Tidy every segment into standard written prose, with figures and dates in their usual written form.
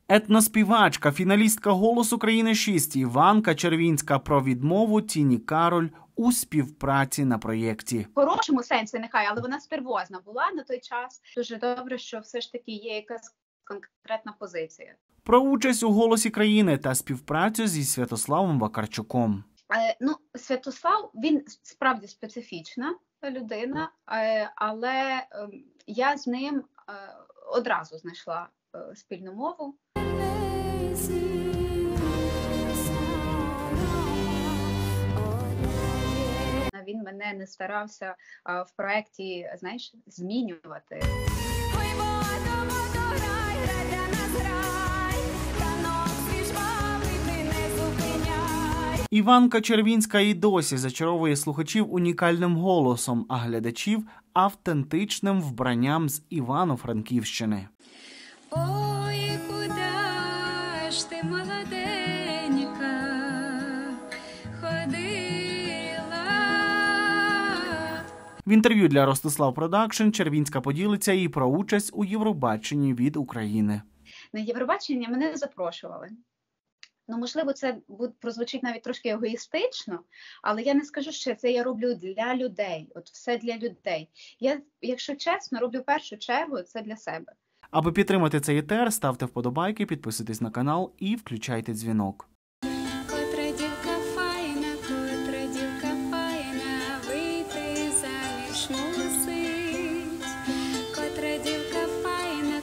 Етноспівачка, фіналістка «Голос України-6» Іванка Червінська про відмову Тіні Кароль у співпраці на проєкті. В хорошому сенсі нехай, але вона стервозна була на той час. Дуже добре, що все ж таки є якась конкретна позиція. Про участь у «Голосі країни» та співпрацю зі Святославом Вакарчуком. Святослав, він справді специфічна людина, але я з ним одразу знайшла спільну мову. Він мене не старався в проєкті, знаєш, змінювати. Іванка Червінська і досі зачаровує слухачів унікальним голосом, а глядачів – автентичним вбранням з Івано-Франківщини. Ой, куда ж ти, молоденька, ходила? В інтерв'ю для Ростислав Продакшн Червінська поділиться і про участь у Євробаченні від України. На Євробачення мене запрошували. Ну, можливо, це прозвучить навіть трошки егоїстично, але я не скажу, що це я роблю для людей, от все для людей. Я, якщо чесно, роблю в першу чергу це для себе. Аби підтримати цей етер, ставте вподобайки, підписуйтесь на канал і включайте дзвінок. Котра дівка файна, вийти заміж мусить. Котра дівка файна,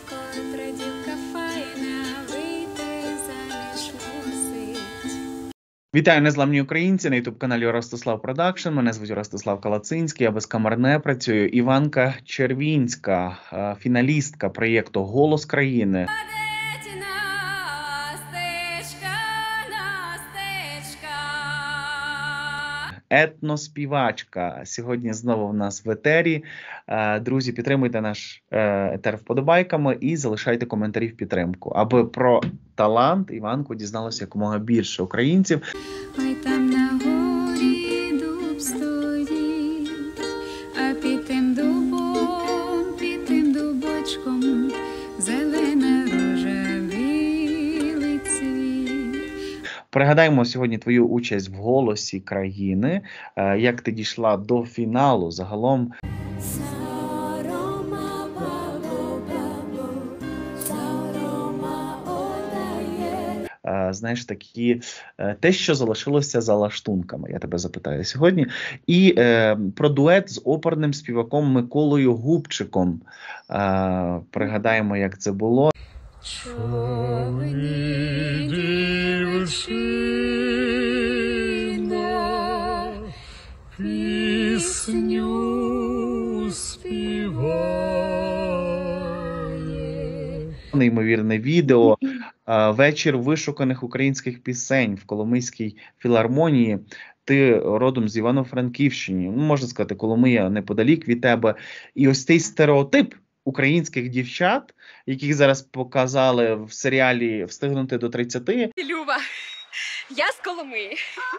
вийти заміж мусить. Вітаю, незламні українці, на ютуб-каналі Ростислав Продакшн. Мене звуть Ростислав Калацинський, я без камер не працюю. Іванка Червінська, фіналістка проєкту «Голос країни». Етноспівачка. Сьогодні знову в нас в етері. Друзі, підтримуйте наш етер вподобайками і залишайте коментарі в підтримку, аби про талант Іванку дізналося якомога більше українців. Ой, там на горі дуб стоїть, а під тим дубочком зелена рожа, білий цвіт. Пригадаємо сьогодні твою участь в «Голосі країни», як ти дійшла до фіналу загалом. Знаєш, такі, те, що залишилося за лаштунками, я тебе запитаю сьогодні. І про дует з оперним співаком Миколою Губчиком. Пригадаємо, як це було. Човні дівчина пісню співає. Неймовірне відео. Вечір вишуканих українських пісень в Коломийській філармонії. Ти родом з Івано-Франківщини. Ну, можна сказати, Коломия неподалік від тебе. І ось цей стереотип українських дівчат, яких зараз показали в серіалі «Встигнути до 30». Люба, я з Коломиї.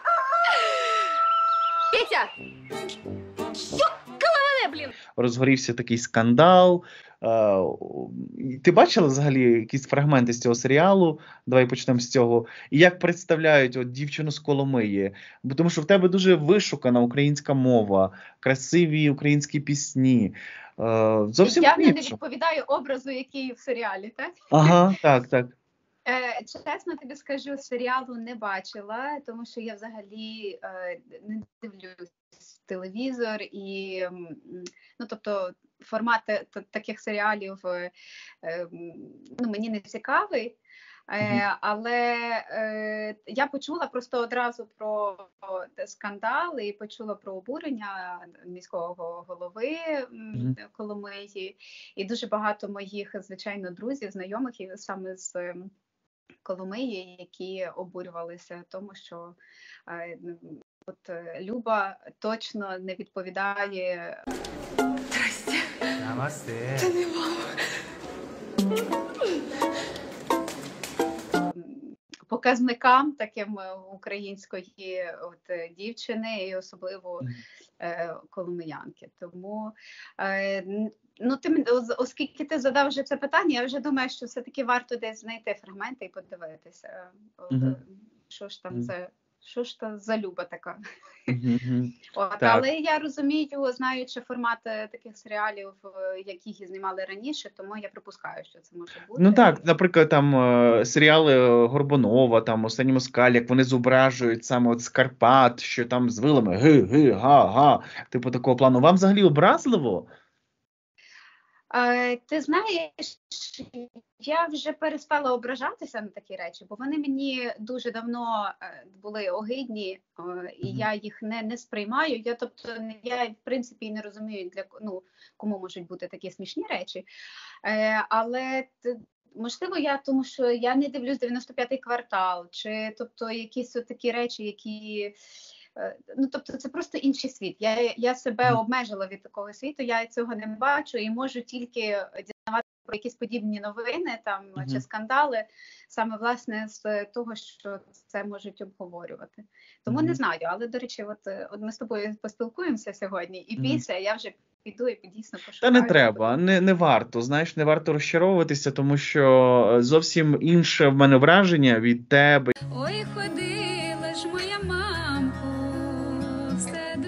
Петя! Коломиє, блін! Розгорівся такий скандал. Ти бачила взагалі якісь фрагменти з цього серіалу? Давай почнемо з цього. І як представляють от дівчину з Коломиї? Бо тому що в тебе дуже вишукана українська мова, красиві українські пісні. Зовсім я не відповідаю образу, який в серіалі, так? Ага, так. Чесно тобі скажу, серіалу не бачила, тому що я взагалі не дивлюсь телевізор і, ну, тобто, формат таких серіалів мені не цікавий. Але я почула просто одразу про скандал і почула про обурення міського голови Коломиї. І дуже багато моїх, звичайно, друзів, знайомих саме з Коломиї, які обурювалися тому, що от Люба точно не відповідає показникам таким української от дівчини, і особливо коломиянки. Тому, оскільки ти задав вже це питання, я вже думаю, що все-таки варто десь знайти фрагменти і подивитися, що ж там за люба така. Так. Але я розумію, знаючи формат таких серіалів, яких знімали раніше, тому я припускаю, що це може бути. Ну так, наприклад, там серіали Горбунова, там «Останній москаль», як вони зображують саме от з Карпат, що там з вилами ги, га, типу такого плану. Вам взагалі образливо? Ти знаєш, я вже перестала ображатися на такі речі, бо вони мені дуже давно були огидні, і я їх не сприймаю. Я в принципі не розумію, кому можуть бути такі смішні речі. Але можливо, тому що я не дивлюсь «95-й квартал», чи тобто якісь такі речі, які... тобто це просто інший світ. Я себе обмежила від такого світу, я цього не бачу і можу тільки дізнаватися про якісь подібні новини там чи скандали, саме власне з того, що це можуть обговорювати. Тому не знаю, але, до речі, от ми з тобою поспілкуємося сьогодні, і після я вже піду і дійсно пошукаю. Та не треба, не варто, знаєш, не варто розчаровуватися, тому що зовсім інше в мене враження від тебе. Ой, ходила ж моя мамко в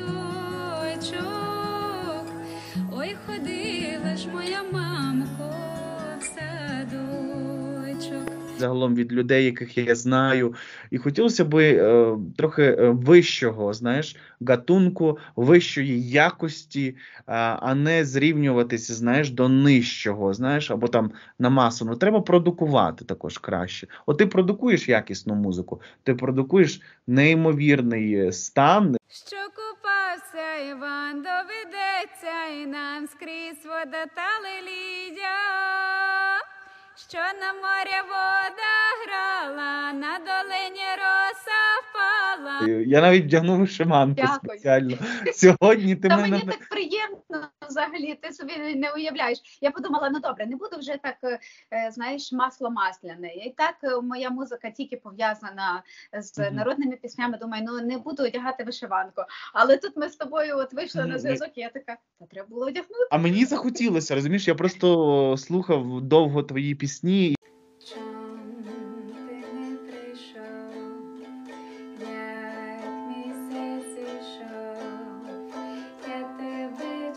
садочок, ой, ходила ж моя мамко в садочок. Загалом від людей, яких я знаю, і хотілося б трохи вищого, знаєш, гатунку, вищої якості, а не зрівнюватися, знаєш, до нижчого, знаєш, або там на масу. Ну, треба продукувати також краще. От ти продукуєш якісну музику, ти продукуєш неймовірний стан. Що купався Іван, доведеться і нам скрізь вода та лилія. Що на морі вода грала, на долині роса впала. Я навіть вдягнув вишиванку спеціально. Сьогодні ти Та мене... мені так приємно взагалі, ти собі не уявляєш. Я подумала, ну добре, не буду вже так, знаєш, масло масляне. І так моя музика тільки пов'язана з народними піснями. Думаю, ну не буду одягати вишиванку. Але тут ми з тобою от вийшли на зв'язок, і я така, та треба було одягнути. А мені захотілося, розумієш, я просто слухав довго твої пісні. Чом ти не прийшов, як місяць ішов, я тебе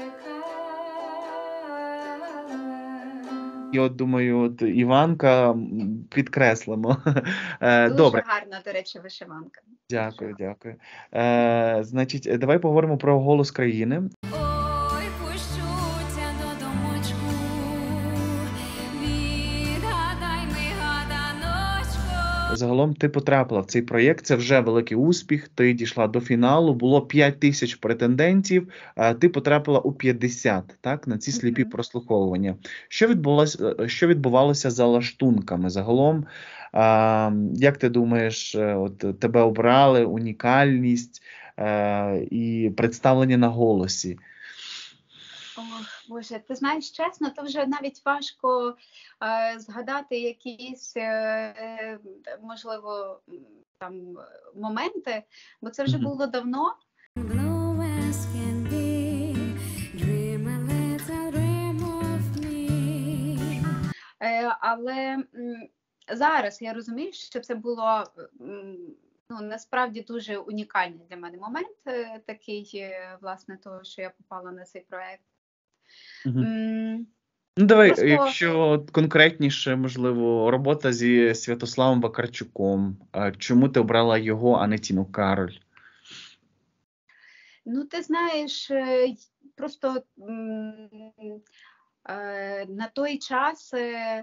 чекала. І от думаю, от Іванка підкреслимо. Дуже Добре. гарна, до речі, вишиванка. Дякую. Значить, давай поговоримо про «Голос країни». Ой, пущуся до домочку, відгадай ми гаданочку. Загалом ти потрапила в цей проєкт, це вже великий успіх, ти дійшла до фіналу, було 5000 претендентів, ти потрапила у 50, так, на ці сліпі прослуховування. Що відбувалося за лаштунками? Загалом, як ти думаєш, от тебе обрали, унікальність і представлення на голосі? Ох, Боже, ти знаєш, чесно, то вже навіть важко згадати якісь, можливо, там моменти, бо це вже було давно. Blue as can be, dream a little dream of me. Але зараз я розумію, що це було насправді дуже унікальний для мене момент, такий, власне, того, що я попала на цей проект. Ну, давай, Просто... якщо конкретніше, можливо, робота зі Святославом Вакарчуком. Чому ти обрала його, а не Тіну Кароль? Ну, ти знаєш, просто на той час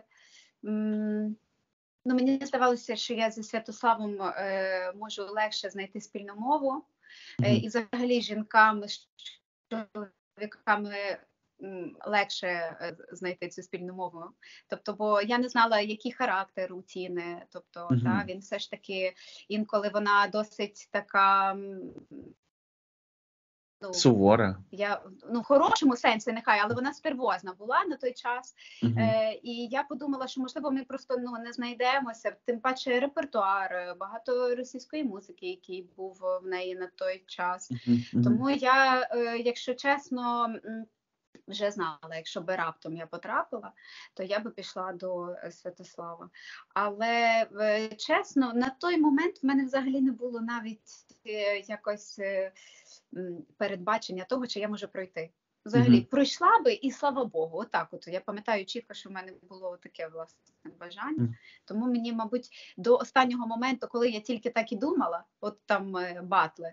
мені здавалося, що я зі Святославом можу легше знайти спільну мову. І взагалі жінкам з чоловіками легше знайти цю спільну мову. Тобто, бо я не знала, який характер у Тіни. Тобто, він все ж таки, інколи вона досить така ну, Сувора. я, ну, в хорошому сенсі нехай, але вона стервозна була на той час. Мгм. І я подумала, що, можливо, ми просто не знайдемося. Тим паче репертуар, багато російської музики, який був в неї на той час. Мгм. Мгм. Тому я, якщо чесно, вже знала, якщо би раптом я потрапила, то я би пішла до Святослава. Але, чесно, на той момент в мене взагалі не було навіть якось передбачення того, чи я можу пройти. Взагалі, Мгм. пройшла би, і слава Богу, отак от. Я пам'ятаю чітко, що в мене було таке, власне, бажання. Мгм. Тому мені, мабуть, до останнього моменту, коли я тільки так і думала, от там батли,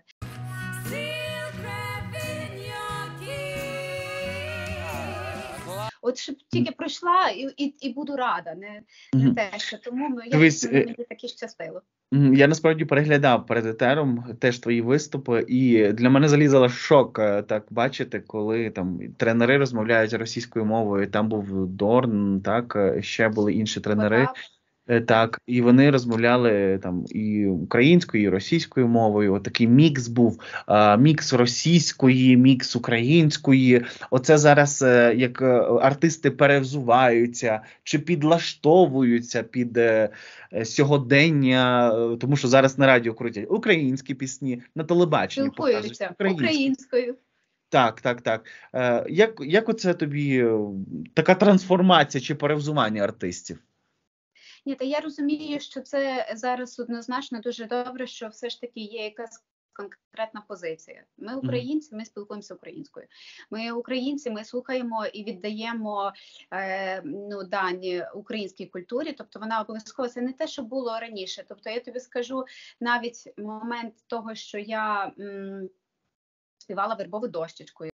от щоб тільки пройшла і буду рада, не Мгм. те, що тому Дивись, мені таки щастило. Я насправді переглядав перед етером теж твої виступи, і для мене залізала шок так бачити, коли там тренери розмовляють російською мовою. Там був Дорн, так, ще були інші тренери. Потап, Так, і вони розмовляли там і українською, і російською мовою. Отакий мікс був, мікс російської, мікс української. Оце зараз як артисти перевзуваються чи підлаштовуються під сьогодення, тому що зараз на радіо крутять українські пісні, на телебаченні показують спілкуються українські. українською. Так, так, так. Як оце тобі така трансформація чи перевзування артистів? Ні, та я розумію, що це зараз однозначно дуже добре, що все ж таки є якась конкретна позиція. Ми українці, ми спілкуємося українською. Ми українці, ми слухаємо і віддаємо дані українській культурі, тобто вона обов'язково, це не те, що було раніше. Тобто я тобі скажу, навіть момент того, що я співала «Вербову дощечку».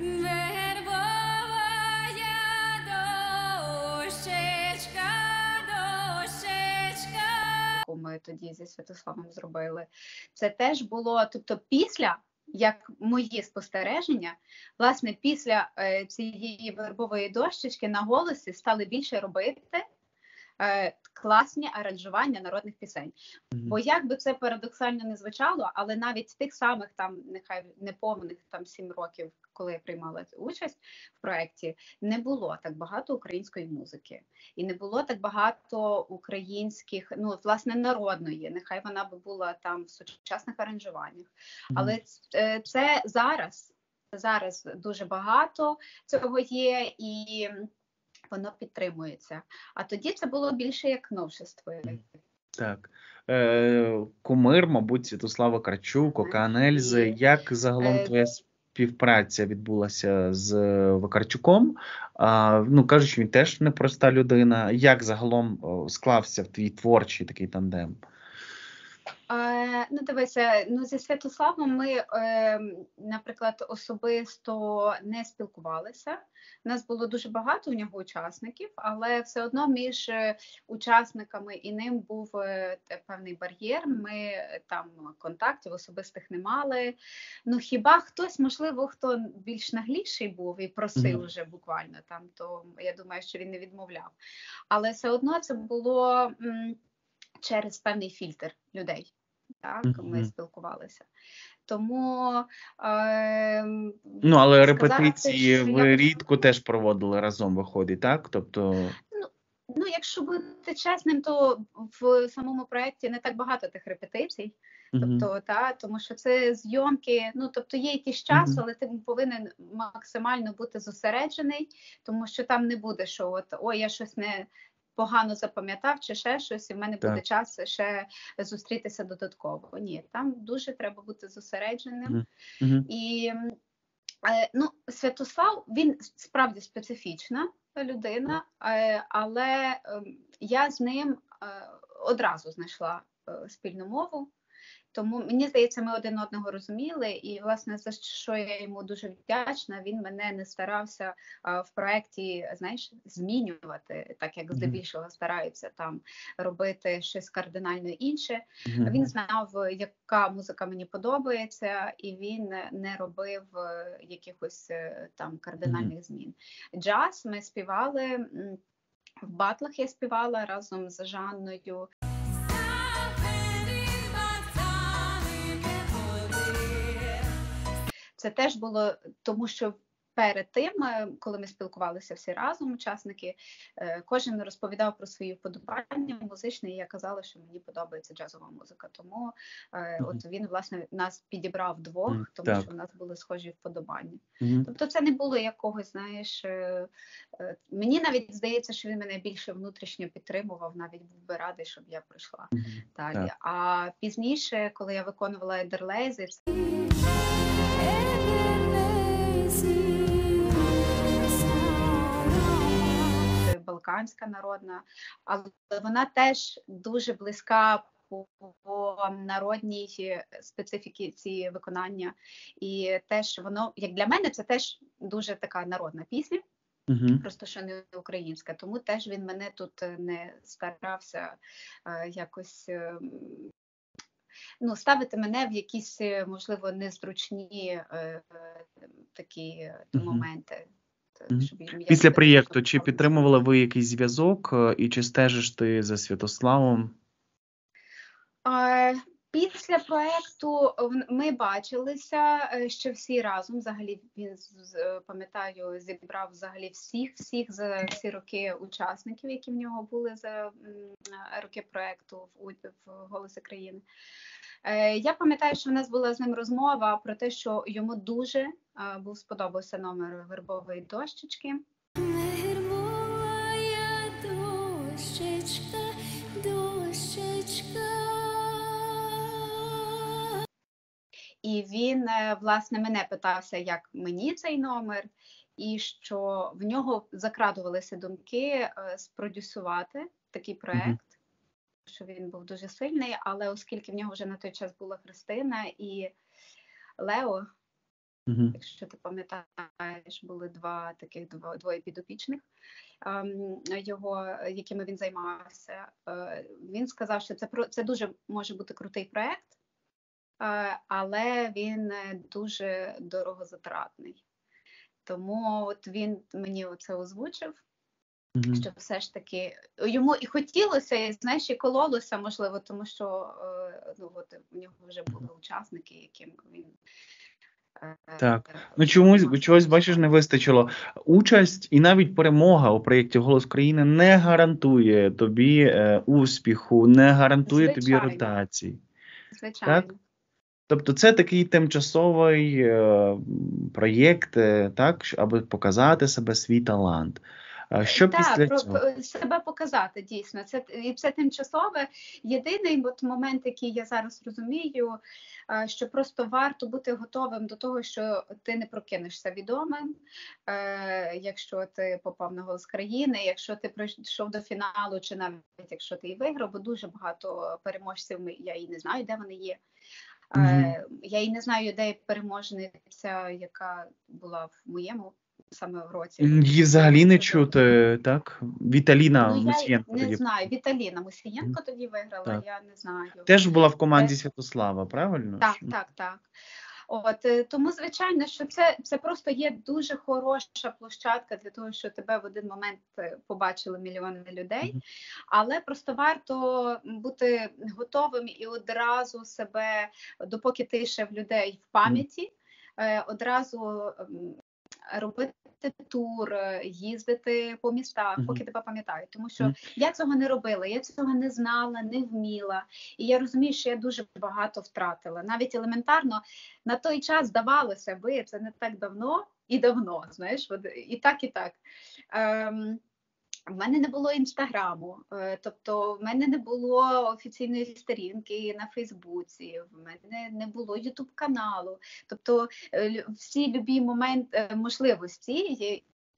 Ми тоді зі Святославом зробили. Це теж було, тобто після, як мої спостереження, власне, після цієї «Вербової дощечки» на голосі стали більше робити класні аранжування народних пісень. Бо як би це парадоксально не звучало, але навіть тих самих там, нехай неповних там 7 років, коли я приймала участь в проєкті, не було так багато української музики. І не було так багато українських, ну, власне, народної, нехай вона би була там в сучасних аранжуваннях. Але це зараз дуже багато цього є, і воно підтримується. А тоді це було більше як новшество. Так. Кумир, мабуть, Святослава Карчук, Океан Ельзи. Як загалом твоя співпраця відбулася з Вакарчуком? Ну, кажуть, що він теж непроста людина. Як загалом склався в твій творчий такий тандем? Ну, дивися, зі Святославом ми, наприклад, особисто не спілкувалися. У нас було дуже багато у нього учасників, але все одно між учасниками і ним був певний бар'єр. Ми там контактів особистих не мали. Ну, хіба хтось, можливо, хто більш нагліший був і просив вже буквально там, то я думаю, що він не відмовляв. Але все одно це було через певний фільтр людей. Так, ми спілкувалися. Тому але репетиції ви рідко теж проводили разом, виходить, так? Тобто... Ну, якщо бути чесним, то в самому проєкті не так багато тих репетицій. Тобто, тому що це зйомки, ну, тобто є якийсь час, але ти повинен максимально бути зосереджений, тому що там не буде, що от, я щось не погано запам'ятав чи ще щось, і в мене буде час ще зустрітися додатково. Ні, там дуже треба бути зосередженим. І, Святослав, він справді специфічна людина, але я з ним одразу знайшла спільну мову. Тому, мені здається, ми один одного розуміли, і, власне, за що я йому дуже вдячна, він мене не старався в проєкті, знаєш, змінювати, так як здебільшого стараються там робити щось кардинально інше. Він знав, яка музика мені подобається, і він не робив якихось там кардинальних змін. Джаз ми співали, в батлах я співала разом з Жанною. це теж було, тому що перед тим, коли ми спілкувалися всі разом, учасники, кожен розповідав про свої вподобання музичні, і я казала, що мені подобається джазова музика. Тому от він, власне, нас підібрав двох, тому що в нас були схожі вподобання. Тобто це не було якогось, знаєш, мені навіть здається, що він мене більше внутрішньо підтримував, навіть був би радий, щоб я прийшла далі. А пізніше, коли я виконувала Едерлейзи, балканська народна, але вона теж дуже близька по народній специфіці виконання. І теж воно, як для мене, це теж дуже така народна пісня, просто що не українська. Тому теж він мене тут не старався якось ставити мене в якісь, можливо, незручні такі моменти. Після проєкту, чи підтримували ви якийсь зв'язок, і чи стежиш ти за Святославом? Після проєкту ми бачилися ще всі разом. Взагалі він, пам'ятаю, зібрав взагалі всіх за всі роки учасників, які в нього були за роки проєкту в «Голосі країни». Я пам'ятаю, що в нас була з ним розмова про те, що йому дуже сподобався номер «Вербової дощечки». Вербовая дощечка, дощечка. І він, власне, мене питався, як мені цей номер, і що в нього закрадувалися думки спродюсувати такий проєкт, що він був дуже сильний, але оскільки в нього вже на той час була Христина і Лео, якщо ти пам'ятаєш, були двоє підопічних його, якими він займався, він сказав, що це дуже може бути крутий проєкт, але він дуже дорогозатратний. Тому от він мені це озвучив, що все ж таки йому і хотілося, і, знаєш, і кололося, можливо, тому що у нього вже були учасники, яким він... Так, чогось, бачиш, не вистачило. Участь і навіть перемога у проєкті «Голос країни» не гарантує тобі успіху, не гарантує тобі ротацій. Звичайно. Так? Тобто це такий тимчасовий проєкт, так, аби показати себе, свій талант. Що після цього? Себе показати, дійсно. Це тимчасове. Єдиний момент, який я зараз розумію, що просто варто бути готовим до того, що ти не прокинешся відомим, якщо ти попав на «Голос країни», якщо ти прийшов до фіналу, чи навіть якщо ти і виграв, бо дуже багато переможців, я і не знаю, де вони є. Я і не знаю, де переможниця, яка була в моєму саме в році. Її взагалі не чути, так? Віталіна Мусієнко. Я не знаю, Віталіна Мусієнко тоді виграла, так. Я не знаю. Теж була в команді Святослава, правильно? Так. Тому, звичайно, що це просто є дуже хороша площадка для того, щоб тебе в один момент побачили мільйони людей, але просто варто бути готовим і одразу себе, допоки ти ще в людей в пам'яті, одразу робити тур, їздити по містах, поки тебе пам'ятають. Тому що я цього не робила, я цього не знала, не вміла. І я розумію, що я дуже багато втратила. Навіть елементарно на той час здавалося би, це не так давно, знаєш, і так, і так. В мене не було інстаграму, тобто в мене не було офіційної сторінки на Фейсбуці, в мене не було ютуб-каналу. Тобто всі любі можливості,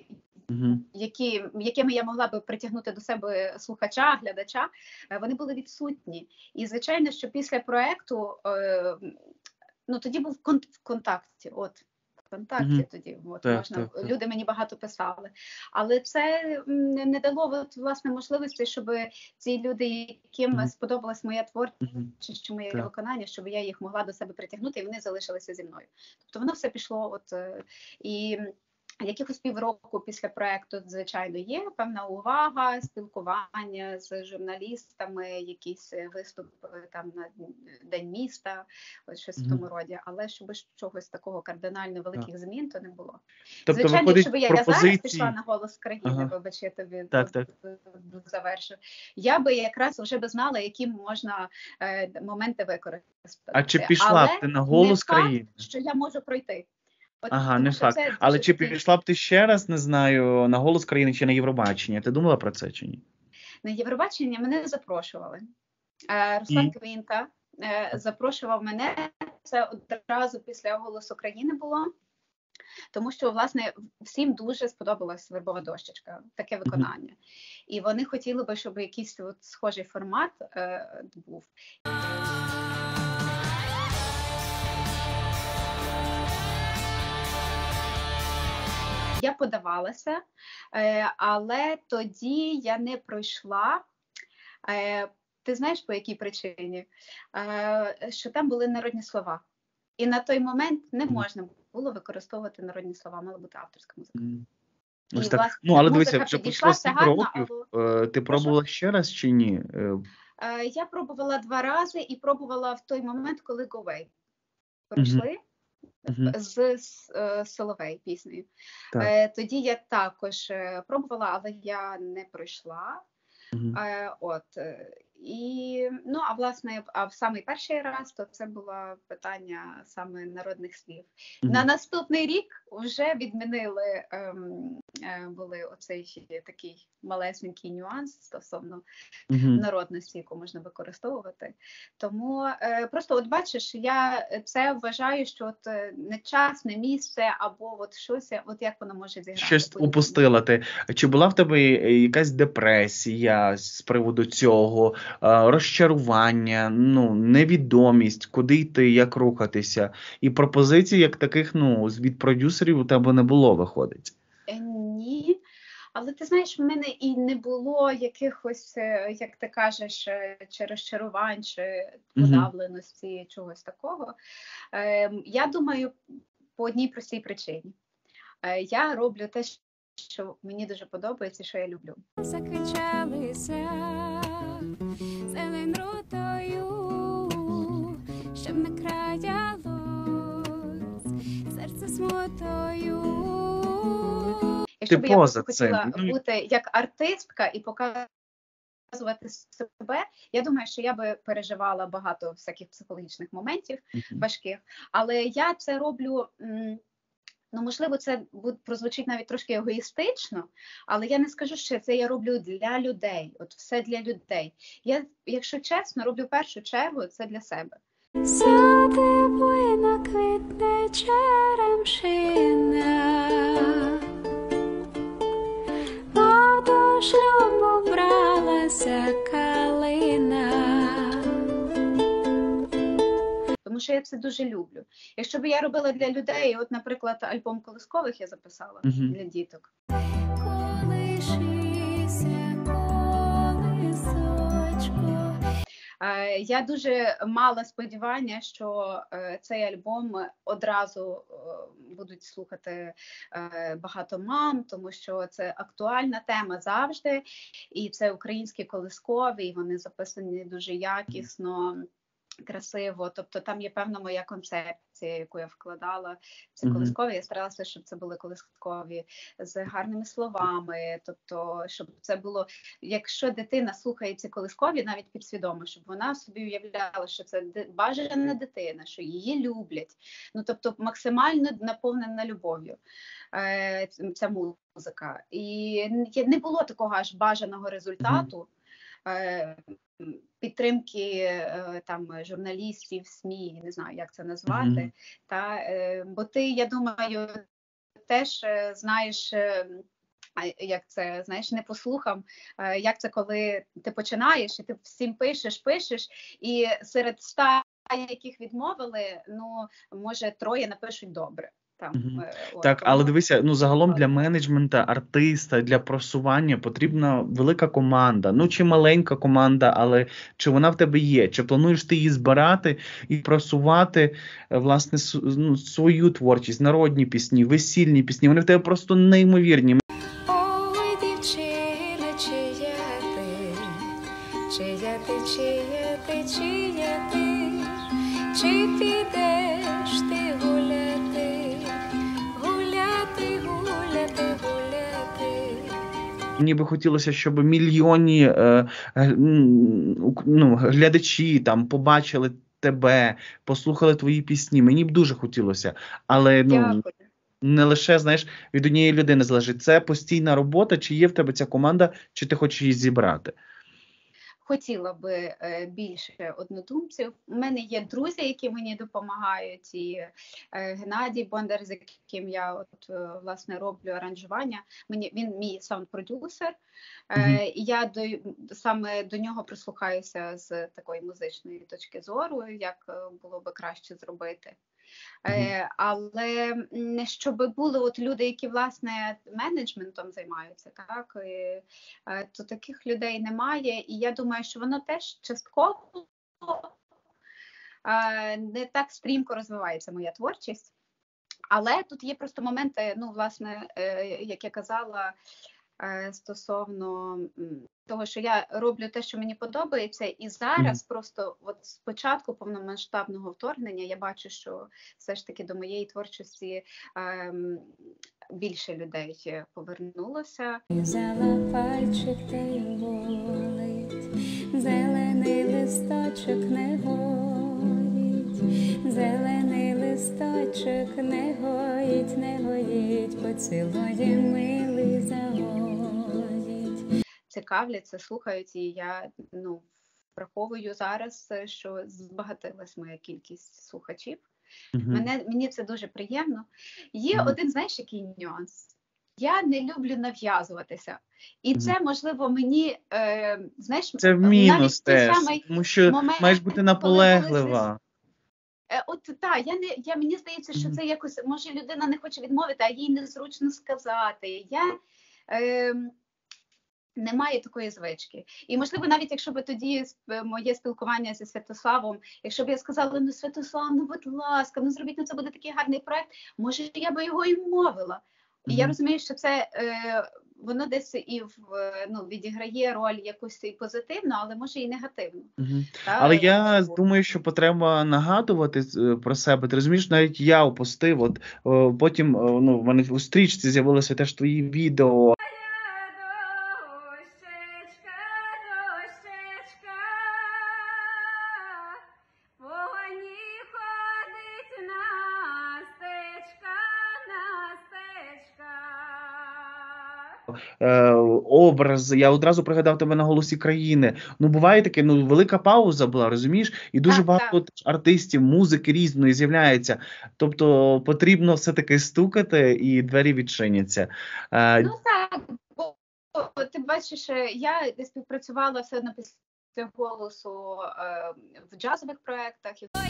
якими я могла би притягнути до себе слухача, глядача, вони були відсутні. І, звичайно, що після проєкту, тоді був в контакті, тоді можна. Люди мені багато писали. Але це не дало власне можливості, щоб ці люди, яким сподобалась моя творчість, моє виконання, щоб я їх могла до себе притягнути, і вони залишилися зі мною. Тобто воно все пішло і якихось півроку після проекту, звичайно, є певна увага, спілкування з журналістами, якісь виступи там на День міста, ось щось в тому роді. Але щоб чогось такого кардинально великих змін, то не було. Тобто, Звичайно, виходить, якщо б я зараз пропозиції. пішла на «Голос країни», Ага. вибач, я тобі Так. завершу, я би якраз вже би знала, які можна моменти використати. А чи пішла б ти на «Голос країни»? Що я можу пройти. От, Ага, тому не що факт. це Але дуже чи такий- пішла б ти ще раз, не знаю, на «Голос країни» чи на Євробачення? Ти думала про це чи ні? На Євробачення мене запрошували. Руслан Квінта запрошував мене, це одразу після «Голосу країни» було, тому що, власне, всім дуже сподобалась «Вербова дощечка», таке виконання. І вони хотіли би, щоб якийсь от схожий формат був. Я подавалася, але тоді я не пройшла. Ти знаєш, по якій причині? Що там були народні слова. І на той момент не можна було використовувати народні слова, мала бути авторська музика. Ось І, так. власне, Ну, але музика дивися, вже підійшла, пройшло це 7 гарно, років. Ти пробувала ще раз чи ні? Я пробувала 2 рази і пробувала в той момент, коли Go Away пройшли з Соловей піснею. Так. Тоді я також пробувала, але я не пройшла. І, ну, а власне, в самий перший раз, то це було питання саме народних слів. На наступний рік вже відмінили, були оцей такий малесенький нюанс стосовно народності, яку можна використовувати. Тому просто, от бачиш, я це вважаю, що от не час, не місце, або от щось, от як воно може зіграти. Щось упустила ти. Чи була в тебе якась депресія з приводу цього, розчарування, ну, невідомість, куди йти, як рухатися? І пропозицій, як таких, ну, від продюсерів у тебе не було, виходить? Ні. Але ти знаєш, в мене і не було якихось, як ти кажеш, чи розчарувань, чи подавленості, чогось такого. Я думаю, по одній простій причині. Я роблю те, що мені дуже подобається, що я люблю. Закричалися зелень рутою, щоб не краялось серце смутою. Якщо б я поза хотіла цим. бути як артистка і показувати себе, я думаю, що я би переживала багато всяких психологічних моментів важких. Але я це роблю, ну, можливо, це прозвучить навіть трошки егоїстично, але я не скажу, що це я роблю для людей, от все для людей. Я, якщо чесно, роблю в першу чергу це для себе. Сяде буйна квітне черемшина, до шлюбу бралася калина. Тому що я це дуже люблю. Якщо б я робила для людей, от, наприклад, альбом колискових я записала для діток. Колишися, колисочко. Я дуже мала сподівання, що цей альбом одразу будуть слухати багато мам, тому що це актуальна тема завжди, і це українські колискові, і вони записані дуже якісно, красиво, тобто там є певна моя концепція, яку я вкладала в ці колискові. Я старалася, щоб це були колискові з гарними словами, тобто, щоб це було, якщо дитина слухає ці колискові, навіть підсвідомо, щоб вона собі уявляла, що це бажана дитина, що її люблять, ну, тобто максимально наповнена любов'ю ця музика. І не було такого аж бажаного результату, підтримки там журналістів, СМІ, не знаю, як це назвати. Бо ти, я думаю, теж знаєш, як це, знаєш, не по слухам, як це, коли ти починаєш, і ти всім пишеш, і серед 100, яких відмовили, ну, може, 3 напишуть добре. там. Мгм. От, Так, але тому дивися, ну загалом для менеджмента, артиста, для просування потрібна велика команда. Ну чи маленька команда, але чи вона в тебе є? Чи плануєш ти її збирати і просувати, власне, ну, свою творчість, народні пісні, весільні пісні? Вони в тебе просто неймовірні. Ой, дівчина, чия ти, чия ти, чия ти, чия ти, чи підеш ти гуляти, гуляти, гуляти, гуляти. Мені би хотілося, щоб мільйонні глядачі там побачили тебе, послухали твої пісні. Мені б дуже хотілося. Але дякую. не лише, знаєш, від однієї людини залежить. Це постійна робота, чи є в тебе ця команда, чи ти хочеш її зібрати? Хотіла би більше однодумців. У мене є друзі, які мені допомагають, і Геннадій Бондар, з яким я власне роблю аранжування. Він мій саунд-продюсер, і я саме до нього прислухаюся з такої музичної точки зору, як було би краще зробити. Але щоб були люди, які власне менеджментом займаються, так, то таких людей немає, і я думаю, що воно теж частково не так стрімко розвивається моя творчість. Але тут є просто моменти, ну, власне, як я казала, стосовно того, що я роблю те, що мені подобається, і зараз просто от з початку повномасштабного вторгнення я бачу, що все ж таки до моєї творчості більше людей повернулося. Взяла пальчик та й болить, зелений листочок не гоїть, зелений листочок не гоїть, не гоїть, поцілує милий загоїть. Цікавляться, слухають, і я враховую зараз, що збагатилась моя кількість слухачів. Мені це дуже приємно. Є один, знаєш, який нюанс. Я не люблю нав'язуватися. І це, можливо, мені, знаєш, це в мінус теж, тому що момент, маєш бути наполеглива. Мені здається, що це якось, може, людина не хоче відмовити, а їй незручно сказати. Немає такої звички. І, можливо, навіть якщо б тоді моє спілкування зі Святославом, якщо б я сказала, ну, Святослав, ну, будь ласка, ну, зробіть, це буде такий гарний проект, може, я би його і мовила. І я розумію, що це, воно десь і відіграє роль якусь і позитивну, але може і негативну. Але я думаю, що потреба нагадувати про себе. Ти розумієш, навіть я опустив, потім в мене у стрічці з'явилося теж твої відео. Образ, я одразу пригадав тебе на «Голосі країни». Ну, буває таке, велика пауза була, розумієш? І дуже багато артистів, музики різної з'являється. Тобто потрібно все-таки стукати, і двері відчиняться. Ну так, бо ти бачиш, я співпрацювала все одно після «Голосу» в джазових проєктах.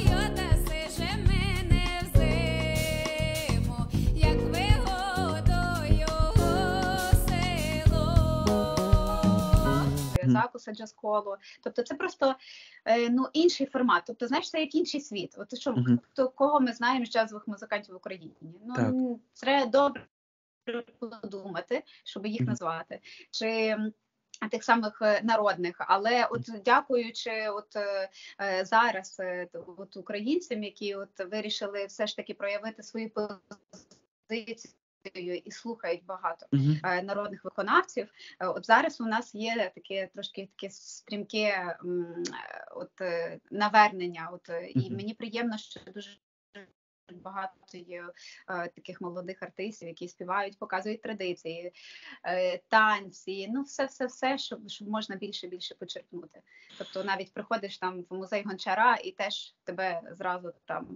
Закуса джаз-коло. Тобто це просто інший формат. Тобто, знаєш, це як інший світ. От що, кого ми знаємо з джазових музикантів в Україні? Ну, треба добре подумати, щоб їх назвати. Чи тих самих народних. Але от дякуючи зараз українцям, які вирішили все ж таки проявити свою позицію і слухають багато народних виконавців. От зараз у нас є таке трошки таке стрімке навернення. І мені приємно, що дуже багато є таких молодих артистів, які співають, показують традиції, танці, все, щоб можна більше почерпнути. Тобто навіть приходиш там в музей Гончара і теж тебе зразу там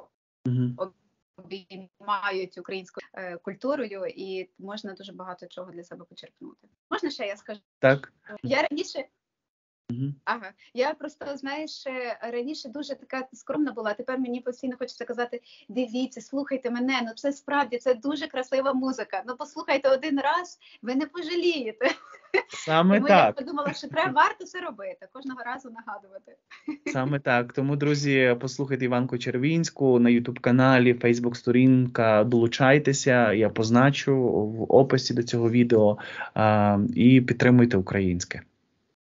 обіймають українською культурою, і можна дуже багато чого для себе почерпнути. Можна ще я скажу? Так. Я раніше Мгм. Ага, я просто, знаєш, раніше дуже така скромна була, тепер мені постійно хочеться казати, дивіться, слухайте мене, ну це справді, це дуже красива музика, ну послухайте один раз, ви не пожалієте. Саме Тому я так. подумала, що варто це робити, кожного разу нагадувати. Саме так. Тому, друзі, послухайте Іванку Червінську на YouTube-каналі, Facebook-сторінка, долучайтеся, я позначу в описі до цього відео, і підтримуйте українське.